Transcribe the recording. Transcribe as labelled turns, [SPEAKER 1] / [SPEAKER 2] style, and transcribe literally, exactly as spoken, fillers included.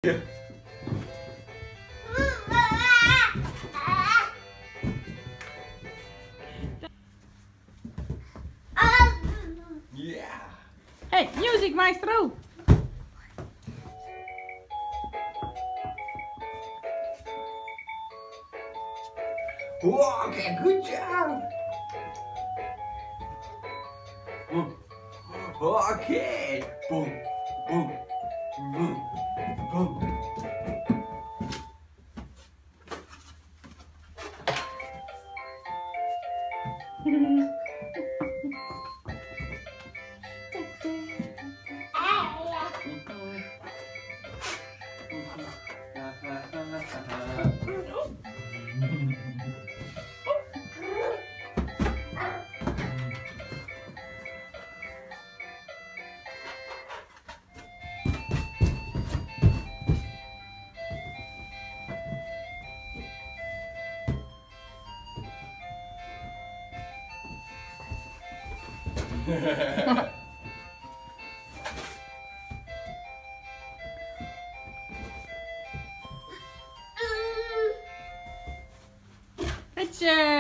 [SPEAKER 1] Yeah.
[SPEAKER 2] Hey, music maestro.
[SPEAKER 1] Whoa, okay, good job. Okay. Boom, boom, boom, boom.
[SPEAKER 2] Good job.